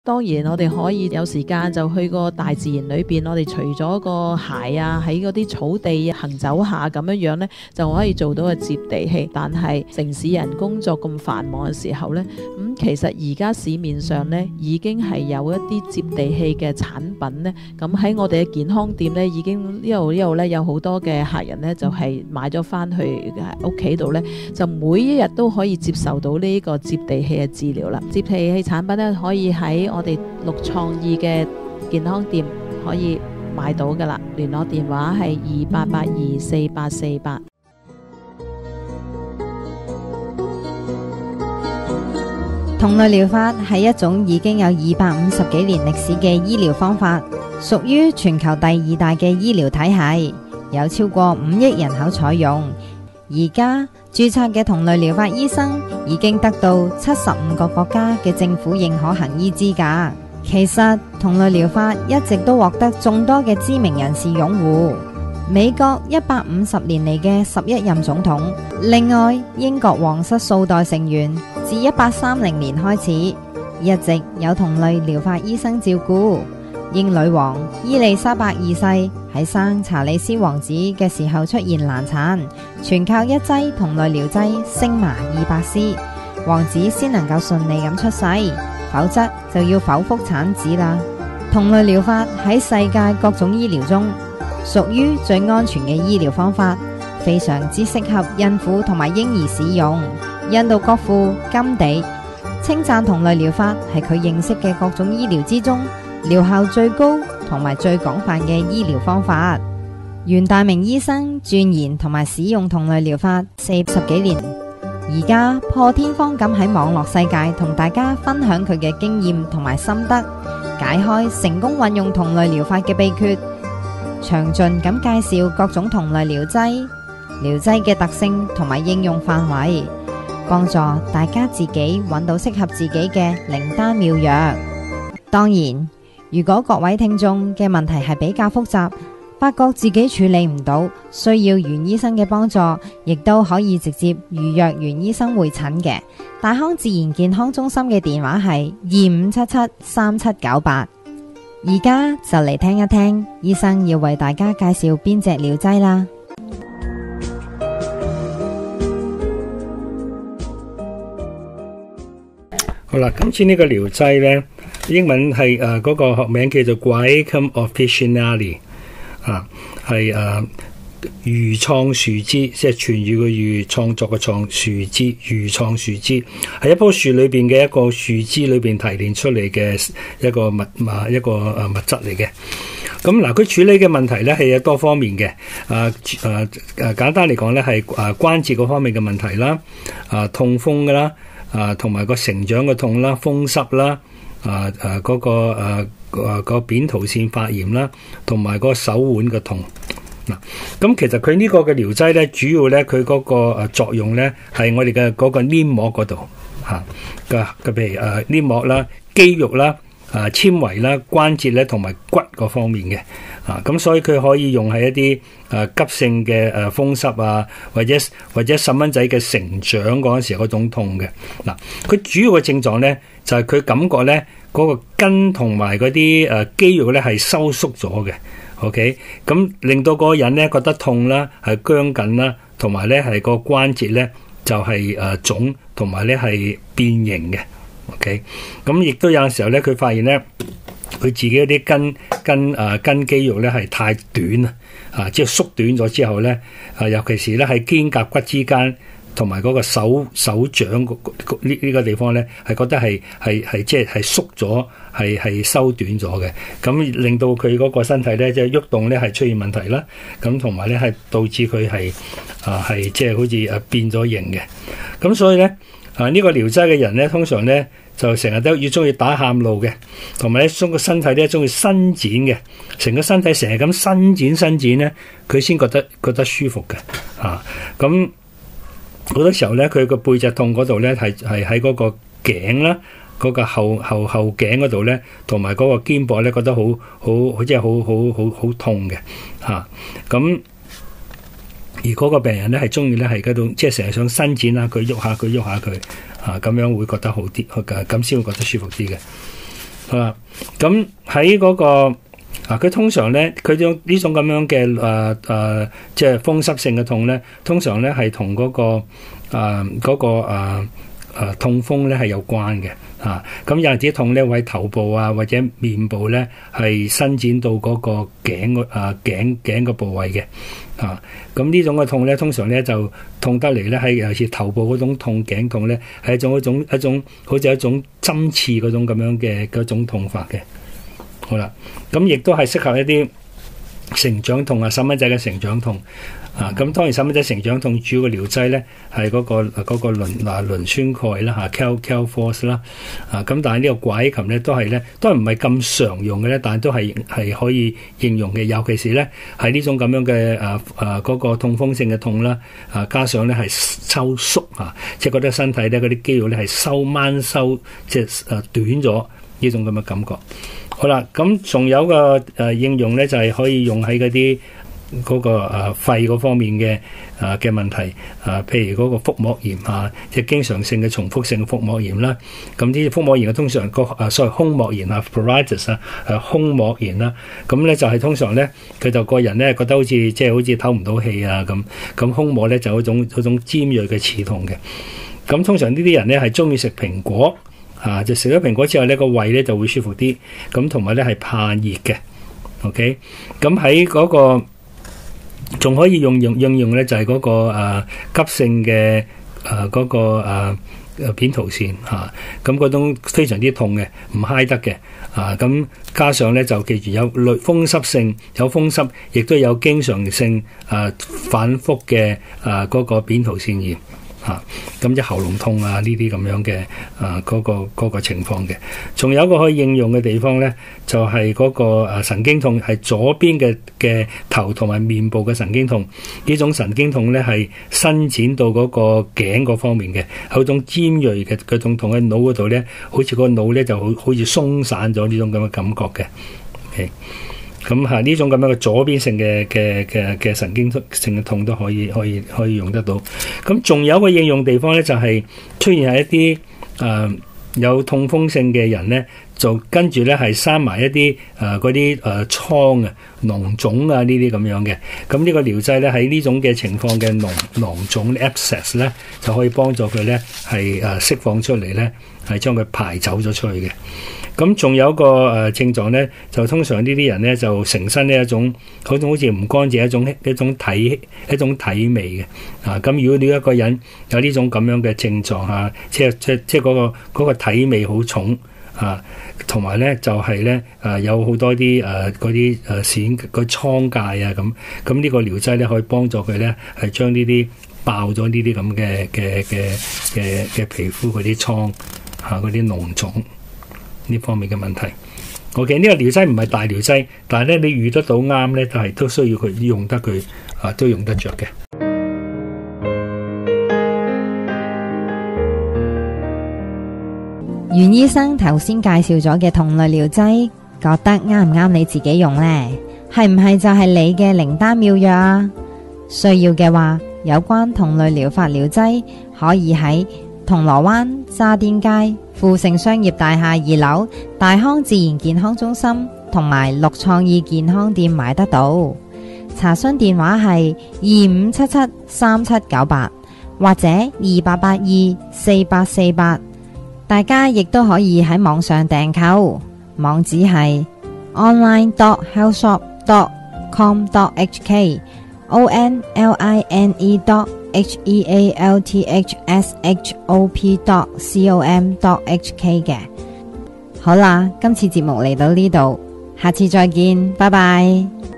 當然我哋可以有時間就去個大自然裏邊，我哋除咗個鞋啊，喺嗰啲草地行走下咁樣呢，就可以做到個接地氣。但係城市人工作咁繁忙嘅時候呢，其實而家市面上呢已經係有一啲接地氣嘅產品呢。咁喺我哋嘅健康店呢，已經呢度呢有好多嘅客人呢，就係買咗翻去屋企度呢，就每一日都可以接受到呢個接地氣嘅治療啦。接地氣產品呢，可以喺我哋綠創意嘅健康店可以買到噶啦，聯絡電話係28824848。 同類療法係一種已經有250幾年歷史嘅醫療方法，屬於全球第2大嘅醫療體系，有超過5億人口採用。而家註冊嘅同類療法醫生已經得到75個國家嘅政府認可行醫資格。其實同類療法一直都獲得眾多嘅知名人士擁護。美國150年嚟嘅11任總統，另外英國皇室數代成員自1830年開始，一直有同類療法醫生照顧。英女王伊麗莎白二世喺生查理斯王子嘅時候出現難產，全靠一劑同類療劑星麻200絲，王子先能夠順利咁出世，否則就要剖腹產子啦。同類療法喺世界各種醫療中屬於最安全嘅醫療方法，非常之適合孕婦同埋嬰兒使用。印度國父甘地稱讚同類療法係佢認識嘅各種醫療之中療效最高同埋最廣泛嘅醫療方法。袁大明醫生鑽研同埋使用同類療法40幾年，而家破天荒咁喺網絡世界同大家分享佢嘅經驗同埋心得，解開成功運用同類療法嘅秘訣，詳盡咁介紹各種同類療劑嘅特性同埋應用範圍，幫助大家自己揾到適合自己嘅靈丹妙藥。當然，如果各位聽眾嘅問題係比較複雜，發覺自己處理唔到，需要袁醫生嘅幫助，亦都可以直接預約袁醫生會診嘅。大康自然健康中心嘅電話係25773798。而家就嚟聽一聽醫生要為大家介紹邊隻療劑啦。 好啦，今次呢個療劑呢，英文係嗰個學名叫做 Guaiacum officinale 係魚創樹枝，即係痊癒嘅癒，創作嘅創，樹枝，魚創樹枝，係一棵樹裏邊嘅一個樹枝裏邊提煉出嚟嘅一個物質嚟嘅。咁嗱，佢處理嘅問題咧係有多方面嘅。簡單嚟講咧係關節嗰方面嘅問題啦，痛風噶啦，同埋個成長嘅痛啦，風濕啦，個扁桃腺發炎啦，同埋個手腕嘅痛。嗱，咁其實佢呢個嘅療劑咧，主要咧佢嗰個作用咧係我哋嘅嗰個黏膜嗰度嘅譬如黏膜啦、肌肉啦、纖維啦、關節咧同埋骨嗰方面嘅。咁所以佢可以用喺一啲急性嘅風濕啊，或者細蚊仔嘅成長嗰陣時嗰種痛嘅。嗱，佢主要嘅症狀咧就係佢感覺咧嗰個筋同埋嗰啲肌肉咧係收縮咗嘅。OK， 咁令到嗰個人咧覺得痛啦，係僵緊啦，同埋咧係個關節咧就係腫，同埋咧係變形嘅。OK， 咁亦都有陣時候咧，佢發現咧佢自己嗰啲筋肌肉咧係太短啦，即係縮短咗之後咧，尤其是咧喺肩胛骨之間同埋嗰個手掌呢個地方咧，係覺得係即係縮咗。係收短咗嘅，咁令到佢嗰個身體咧即係喐動咧係出現問題啦，咁同埋咧係導致佢係即係好似變咗形嘅，咁所以咧呢個療劑嘅人咧通常咧就成日都要中意打喊路嘅，同埋咧將個身體咧中意伸展嘅，成個身體成日咁伸展咧，佢先覺得舒服嘅，咁好多時候咧佢個背脊痛嗰度咧係喺嗰個頸啦。嗰個後頸嗰度咧，同埋嗰個肩膊咧，覺得好即係好痛嘅咁而嗰個病人咧係中意咧係嗰度，即係成日想伸展佢，喐下佢咁樣會覺得好啲，咁先會覺得舒服啲嘅。 咁喺嗰個佢通常咧，佢呢種咁樣嘅即係風濕性嘅痛咧，通常咧係同嗰個痛風咧係有關嘅。咁有陣時痛咧會喺頭部或者面部咧係伸展到嗰個頸個部位嘅。咁呢種嘅痛咧，通常咧就痛得嚟咧係尤其是頭部嗰種痛，頸痛咧係一種好似一種針刺嗰種咁樣嘅嗰種痛法嘅。好啦，咁亦都係適合一啲成長痛細蚊仔嘅成長痛。咁當然細蚊仔成長痛主要嘅療劑咧係嗰個磷酸鈣啦Calforce 啦。咁但係呢個拐琴咧都係唔係咁常用嘅咧，但係都係可以應用嘅，尤其是咧係呢種咁樣嘅嗰個痛風性嘅痛啦。加上咧係收縮即係覺得身體咧嗰啲肌肉咧係掹收，即係短咗呢種咁嘅感覺。好啦，咁仲有個應用咧就係可以用喺嗰啲嗰個肺嗰方面嘅問題，譬如嗰個腹膜炎即係經常性嘅重複性嘅腹膜炎啦。咁啲腹膜炎通常所謂胸膜炎pruritus 胸膜炎啦。咁咧就係通常咧佢就個人咧覺得好似唞唔到氣咁胸膜咧就有種尖鋭嘅刺痛嘅。咁通常呢啲人咧係中意食蘋果。就食咗蘋果之後咧，個胃咧就會舒服啲，咁同埋咧係怕熱嘅。OK， 咁喺嗰個仲可以應用咧，就係嗰個急性嘅嗰個扁桃腺咁嗰種非常之痛嘅，唔嗨得嘅。咁加上咧就記住有風濕性，有風濕，亦都有經常性反覆嘅嗰個扁桃腺炎。咁即喉嚨痛呢啲咁樣嘅嗰個情況嘅。仲有一個可以應用嘅地方咧，就係嗰個神經痛，係左邊嘅頭同埋面部嘅神經痛。呢種神經痛咧係伸展到嗰個頸嗰方面嘅，有種尖鋭嘅嗰種痛喺腦嗰度咧，好似個腦咧就好似鬆散咗呢種咁嘅感覺嘅。OK。咁呢種咁樣嘅左邊性嘅神經性嘅痛都可以用得到。咁仲有一個應用地方咧，就係出現喺一啲有痛風性嘅人咧，就跟住咧係生埋一啲嗰啲瘡膿腫呢啲咁樣嘅。咁呢個療劑咧喺呢種嘅情況嘅膿腫 abscess 咧，就可以幫助佢咧係釋放出嚟咧，係將佢排走咗出去嘅。咁仲有一個症狀咧，就通常呢啲人咧就成身呢一種好似唔乾淨一種體味嘅。咁如果你一個人有呢種咁樣嘅症狀即係嗰個體味好重同埋咧就係咧有好多啲嗰啲癬個瘡疥咁呢個療劑咧可以幫助佢咧係將呢啲爆咗呢啲咁嘅皮膚嗰啲瘡嗰啲膿腫呢方面嘅問題。OK， 呢個療劑唔係大療劑，但係咧你遇得到啱咧，都需要佢用得佢都用得着嘅。 袁醫生頭先介紹咗嘅同類療劑，覺得啱唔啱你自己用呢？係唔係就係你嘅靈丹妙藥啊？需要嘅話，有關同類療法療劑可以喺銅鑼灣渣甸街富盛商業大廈2樓大康自然健康中心同埋綠創意健康店買得到。查詢電話係25773798或者28824848。大家亦都可以喺網上訂購，網址係 online.healthshop.com.hk online.healthshop.com.hk 嘅。好啦，今次節目嚟到呢度，下次再見，拜拜。